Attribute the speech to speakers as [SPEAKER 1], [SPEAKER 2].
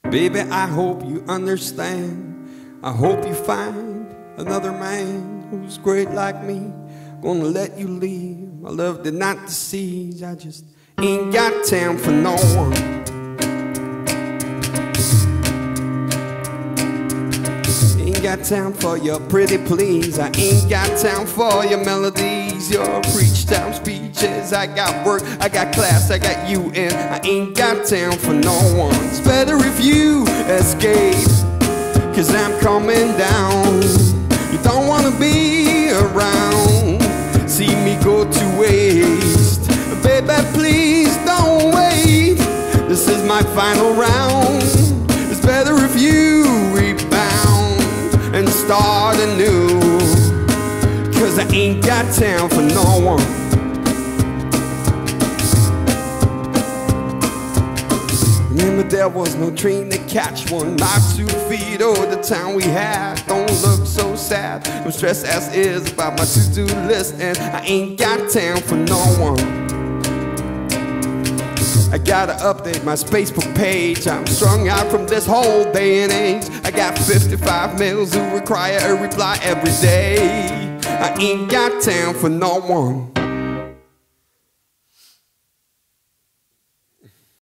[SPEAKER 1] Baby, I hope you understand. I hope you find another man who's great like me. Gonna let you leave. My love did not deceive. I just ain't got time for no one. Ain't got time for your pretty please. I ain't got time for your melodies, your preach time speeches. I got work, I got class, I got you, and I ain't got time for no one. It's better if you escape, 'cause I'm coming down. You don't wanna be around, see me go to waste. Baby, please don't wait. This is my final round. It's better if you rebound and start anew, 'cause I ain't got time for no one. Remember, there was no train to catch, one life to feed. Oh, the time we had, don't look so sad. I'm stressed as is about my to-do list, and I ain't got time for no one. I gotta update my Facebook page. I'm strung out from this whole day and age. I got 55 males who require a reply every day. I ain't got time for no one.